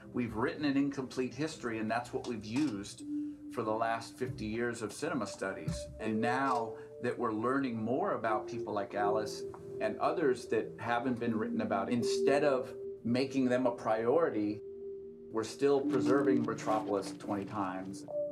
we've written an incomplete history, and that's what we've used for the last 50 years of cinema studies. And now that we're learning more about people like Alice and others that haven't been written about, instead of making them a priority, we're still preserving Metropolis 20 times.